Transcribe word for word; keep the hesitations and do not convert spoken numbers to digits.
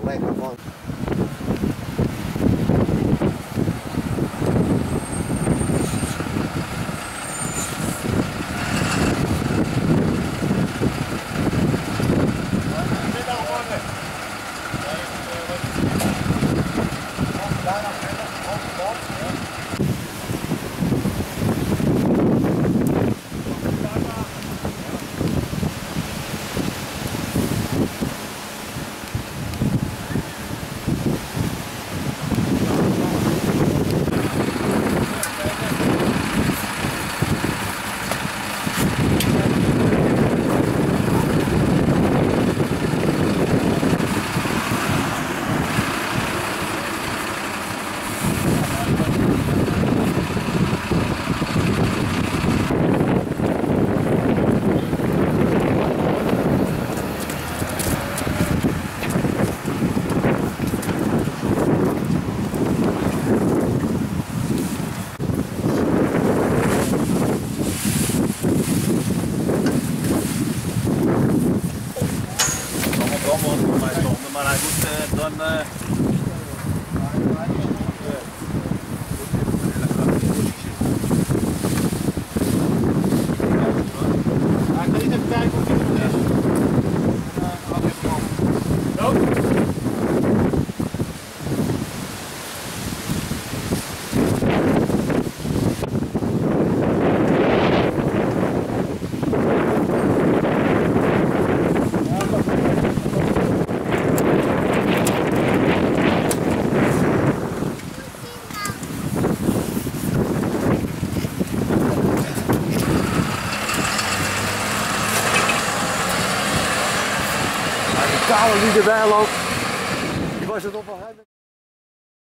lekker van. Maar hij moet uh, dan... Uh... Ja, ik ga eens even kijken of hij goed is. Uh, Oké, okay, De kale die erbij loopt, die was het op een